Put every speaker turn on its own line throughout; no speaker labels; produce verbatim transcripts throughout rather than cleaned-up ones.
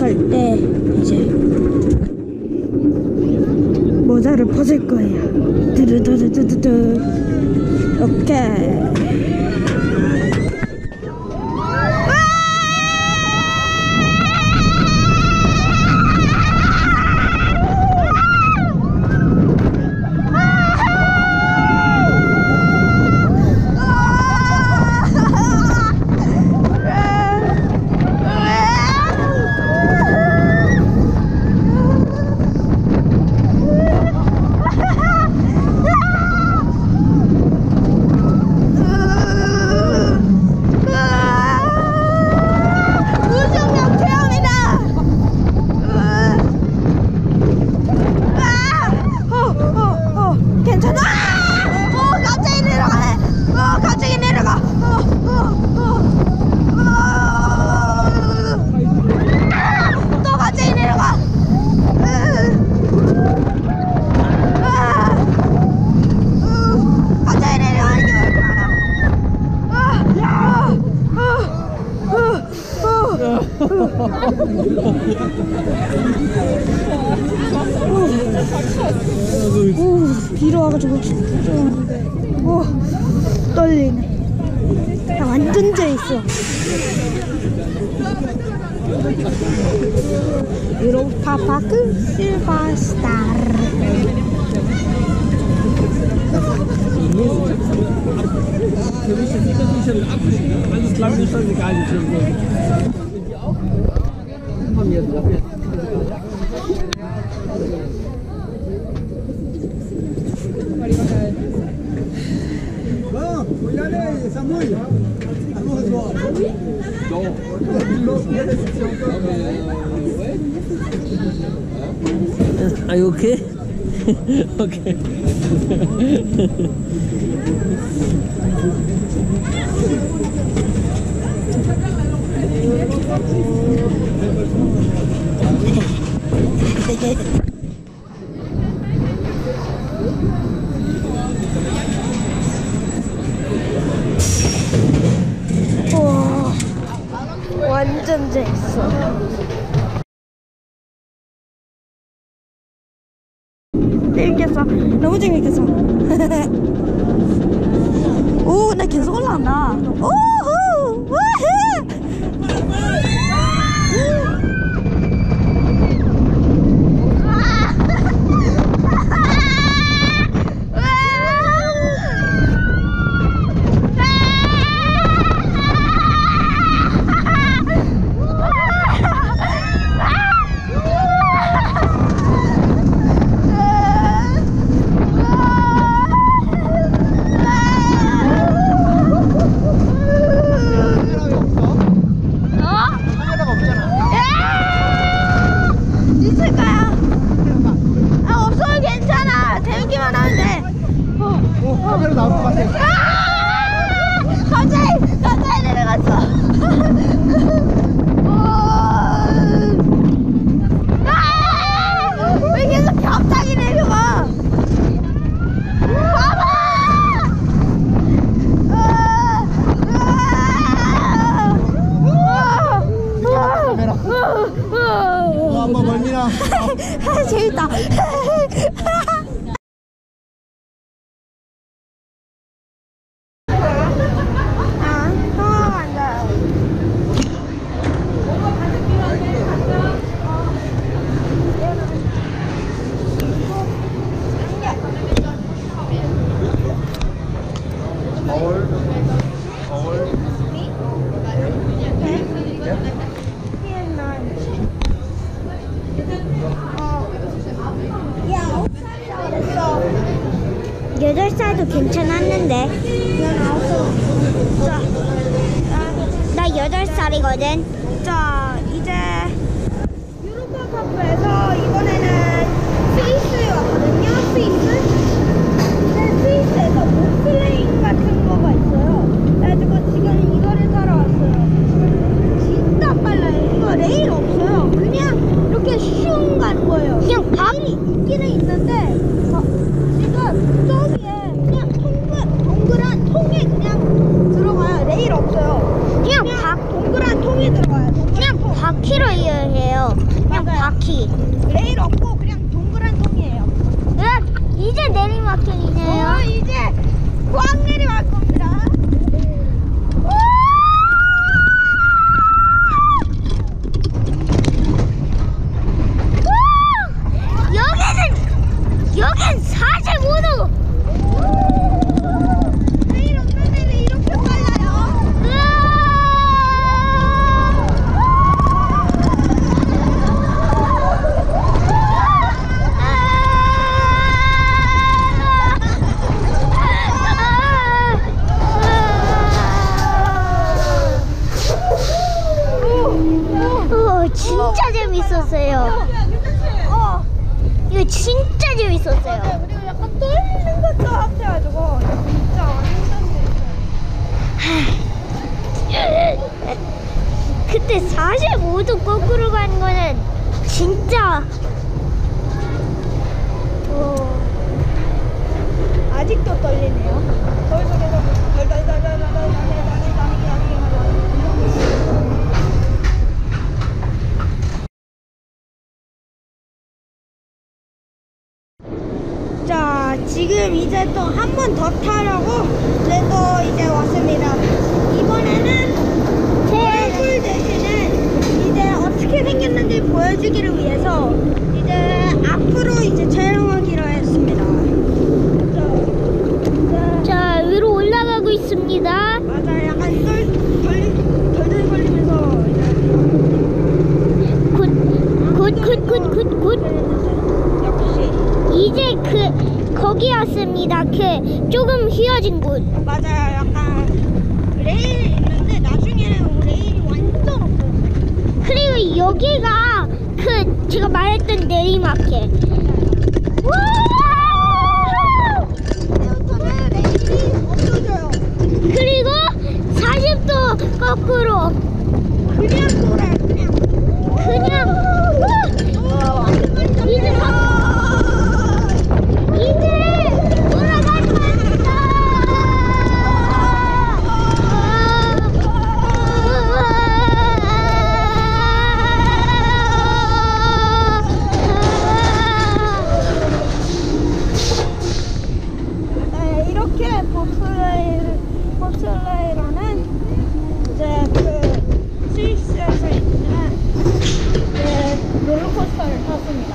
때 이제 모자를 벗을 거예요. 두두두두두두. 오케이. 오, 비로 와가지고 좀 오, 떨리네. 나 완전 재밌어. 유로파 파크 실버스타.
Alles klar, ist schon egal.
Bon, faut y aller, ça mouille. Allons-y.
Are you okay? Okay.
우와, 완전 재밌어. 재밌겠어. 너무 재밌겠어. 오, 나 계속 올라간다. 오호! 우후! 갑자기 갑자기 내려갔어. 왜 계속 갑자기 내려가? 봐봐.
한번 멀미나.
재밌다. 여덟 살도 괜찮았는데. 자, 나 여덟 살이거든. 자, 이제 유로파 파크에서 이번에는 스위스에 왔거든요. 스위스. 근데 스위스에서 봅슬레잉 같은 거가 있어요. 그래가지고 지금 이거를 타러 왔어요. 진짜 빨라요. 이거 레일 없어요. 그냥 이렇게 슝 가는 거예요. 그냥 발이 있기는 있는데 어, 지금 저기에 그냥 동글, 동그란 통에 그냥 들어가요. 레일 없어요. 그냥, 그냥 박 동그란 통에 들어가요. 동그란 그냥 통. 다시.
레일 없고 그냥 동그란 통이에요.
으악, 이제 내리막길이네요.
어, 이제 꽉 내려갈 겁니다.
여기는 여긴 사십오 도.
레일 없는 데는 이렇게 빨라요.
오, 진짜 재밌었어요.
어,
이거 진짜 재밌었어요.
그리고 약간 떨리는 것도 같아가지고 진짜 완전
그때 사십오 도 거꾸로 가는 거는 진짜. 오.
아직도 떨리네요. 거기서 계속 덜덜덜덜덜덜덜덜덜덜덜. 자, 지금 이제 또 한 번 더 타려고 이제 또 이제 왔습니다. 이번에는 제 얼굴 대신에 이제 어떻게 생겼는지 보여주기를 위해서 이제 앞으로 이제 촬영하기로 했습니다. 자,
자, 위로 올라가고 있습니다.
맞아, 약간 덜, 덜, 덜덜 걸리면서 이제
굿, 굿, 굿, 굿, 굿, 굿.
역시
이제 그 거기 왔습니다. 그 조금 휘어진 곳.
맞아요. 약간 레일 있는데 나중에는 레일이 완전 없어요.
그리고 여기가 그 제가 말했던 내리막길.
여기서는 레일이 없어져요.
그리고 사십 도 거꾸로
그냥 돌아요. 그냥.
그냥
오, 완전 많이
이제
잡혀요.
이제 돌아가는 겁니다.
네, 이렇게 봅슬레일, 봅슬레이라는 이제 그 스위스에서 있는 이제 롤러코스터를 탔습니다.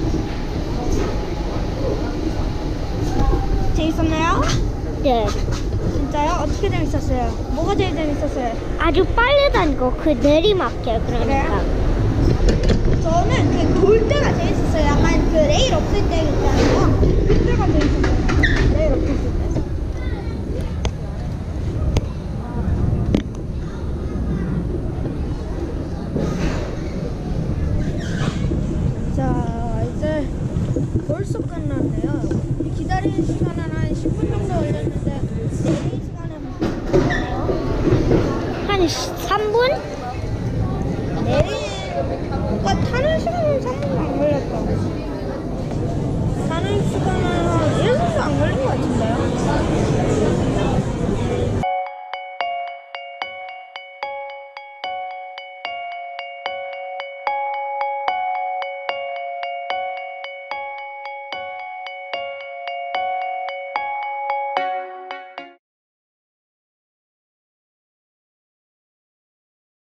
재밌었나요?
네,
진짜요? 어떻게 재밌었어요? 뭐가 제일 재밌었어요?
아주 빨리 다니고 그 내리막길 그러니까.
저는 그 돌 때가 재밌었어요. 약간 그 레일 없을 때 있잖아요. 그때가 재밌었어요. 레일 없을 때. 자, 이제 벌써 끝났네요. 기다리는 시간은 한